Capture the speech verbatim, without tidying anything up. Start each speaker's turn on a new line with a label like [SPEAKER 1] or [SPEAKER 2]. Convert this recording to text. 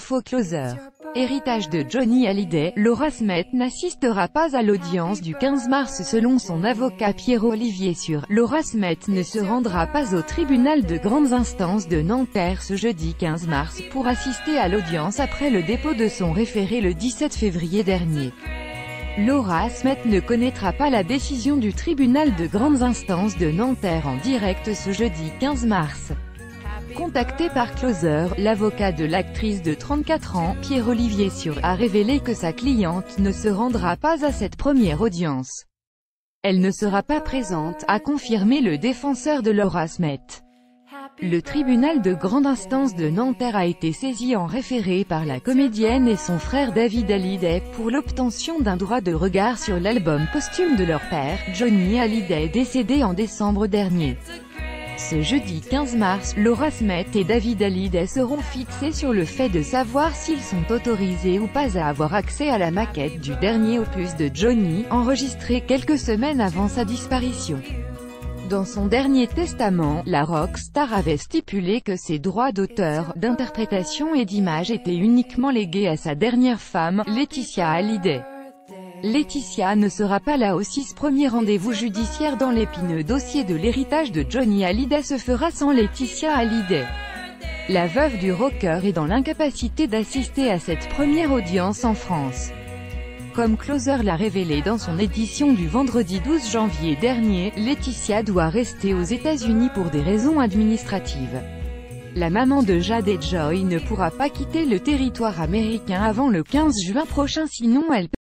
[SPEAKER 1] Info Closer. Héritage de Johnny Hallyday, Laura Smet n'assistera pas à l'audience du quinze mars selon son avocat Pierre-Olivier Sûr. Laura Smet ne se rendra pas au tribunal de grande instance de Nanterre ce jeudi quinze mars pour assister à l'audience après le dépôt de son référé le dix-sept février dernier. Laura Smet ne connaîtra pas la décision du tribunal de grande instance de Nanterre en direct ce jeudi quinze mars. Contacté par Closer, l'avocat de l'actrice de trente-quatre ans, Pierre-Olivier Sûr, a révélé que sa cliente ne se rendra pas à cette première audience. Elle ne sera pas présente, a confirmé le défenseur de Laura Smet. Le tribunal de grande instance de Nanterre a été saisi en référé par la comédienne et son frère David Hallyday pour l'obtention d'un droit de regard sur l'album posthume de leur père, Johnny Hallyday, décédé en décembre dernier. Ce jeudi quinze mars, Laura Smet et David Hallyday seront fixés sur le fait de savoir s'ils sont autorisés ou pas à avoir accès à la maquette du dernier opus de Johnny, enregistré quelques semaines avant sa disparition. Dans son dernier testament, la rockstar avait stipulé que ses droits d'auteur, d'interprétation et d'image étaient uniquement légués à sa dernière femme, Laetitia Hallyday. Laetitia ne sera pas là au six premier rendez-vous judiciaire dans l'épineux dossier de l'héritage de Johnny Hallyday se fera sans Laetitia Hallyday. La veuve du rocker est dans l'incapacité d'assister à cette première audience en France. Comme Closer l'a révélé dans son édition du vendredi douze janvier dernier, Laetitia doit rester aux États-Unis pour des raisons administratives. La maman de Jade et Joy ne pourra pas quitter le territoire américain avant le quinze juin prochain sinon elle